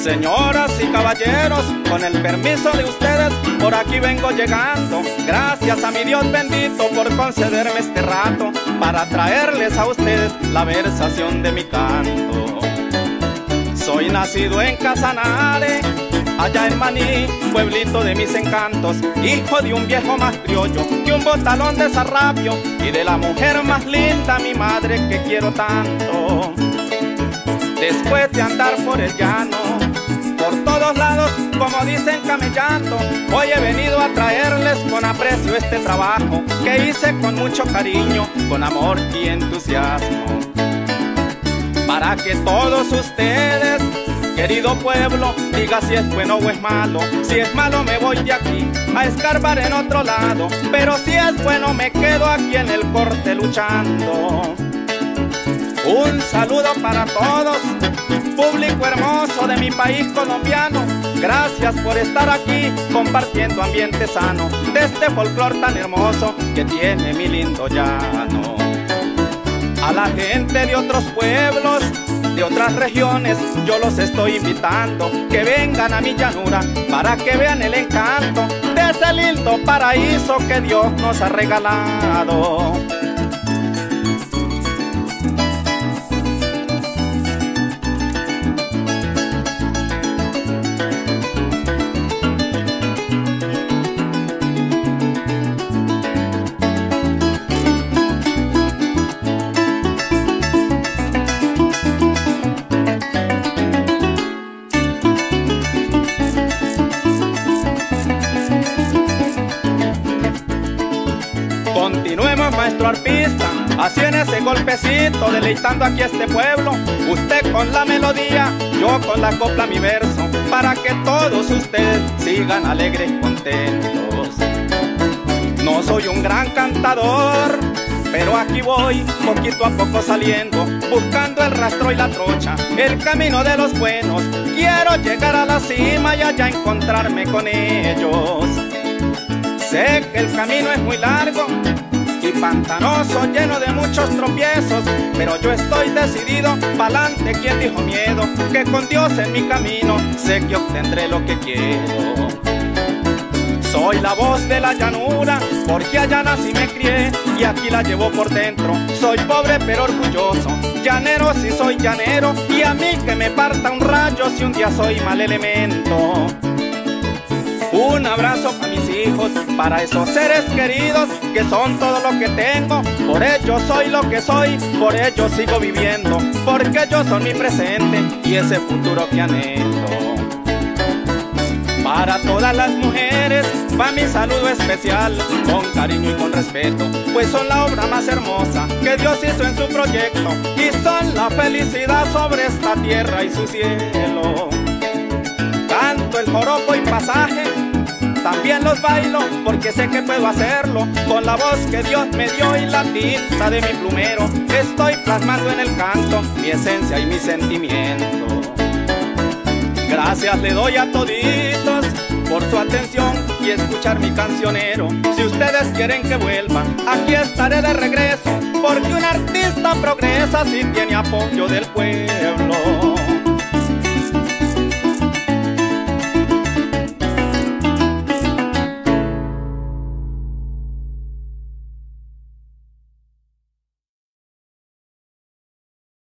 Señoras y caballeros, con el permiso de ustedes, por aquí vengo llegando. Gracias a mi Dios bendito por concederme este rato para traerles a ustedes la versación de mi canto. Soy nacido en Casanare, allá en Maní, pueblito de mis encantos, hijo de un viejo más criollo que un botalón de zarrapio y de la mujer más linda, mi madre que quiero tanto. Después de andar por el llano, por todos lados, como dicen camellando, hoy he venido a traerles con aprecio este trabajo que hice con mucho cariño, con amor y entusiasmo. Para que todos ustedes, querido pueblo, diga si es bueno o es malo. Si es malo me voy de aquí a escarbar en otro lado, pero si es bueno me quedo aquí en el corte luchando. Un saludo para todos, público hermoso de mi país colombiano. Gracias por estar aquí compartiendo ambiente sano de este folclor tan hermoso que tiene mi lindo llano. A la gente de otros pueblos, de otras regiones, yo los estoy invitando que vengan a mi llanura para que vean el encanto de ese lindo paraíso que Dios nos ha regalado. Continuemos, maestro arpista, así en ese golpecito, deleitando aquí este pueblo. Usted con la melodía, yo con la copla mi verso, para que todos ustedes sigan alegres y contentos. No soy un gran cantador, pero aquí voy, poquito a poco saliendo, buscando el rastro y la trocha, el camino de los buenos. Quiero llegar a la cima y allá encontrarme con ellos. Sé que el camino es muy largo y pantanoso, lleno de muchos tropiezos, pero yo estoy decidido, pa'lante. ¿Quién dijo miedo? Que con Dios en mi camino sé que obtendré lo que quiero. Soy la voz de la llanura, porque allá nací me crié y aquí la llevo por dentro. Soy pobre pero orgulloso, llanero si soy llanero, y a mí que me parta un rayo si un día soy mal elemento. Un abrazo para mis hijos, para esos seres queridos que son todo lo que tengo. Por ellos soy lo que soy, por ellos sigo viviendo, porque ellos son mi presente y ese futuro que anhelo. Para todas las mujeres va mi saludo especial, con cariño y con respeto, pues son la obra más hermosa que Dios hizo en su proyecto, y son la felicidad sobre esta tierra y su cielo. Canto el joropo y pasaje, también los bailo, porque sé que puedo hacerlo. Con la voz que Dios me dio y la tinta de mi plumero, estoy plasmando en el canto mi esencia y mi sentimiento. Gracias le doy a toditos por su atención y escuchar mi cancionero. Si ustedes quieren que vuelva, aquí estaré de regreso, porque un artista progresa si tiene apoyo del pueblo.